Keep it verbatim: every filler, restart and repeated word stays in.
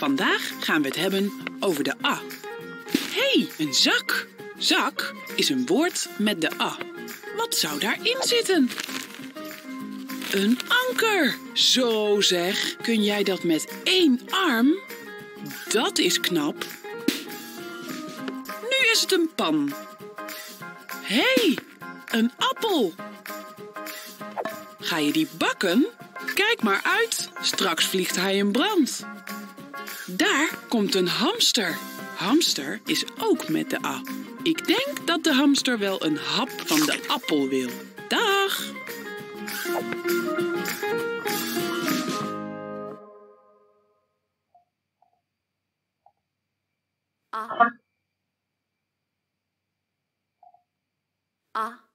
Vandaag gaan we het hebben over de A. Hé, hey, een zak. Zak is een woord met de A. Wat zou daarin zitten? Een anker. Zo zeg, kun jij dat met één arm? Dat is knap. Nu is het een pan. Hé, hey, een appel. Ga je die bakken? Kijk maar uit, straks vliegt hij in brand. Daar komt een hamster. Hamster is ook met de A. Ik denk dat de hamster wel een hap van de appel wil. Dag! A. A.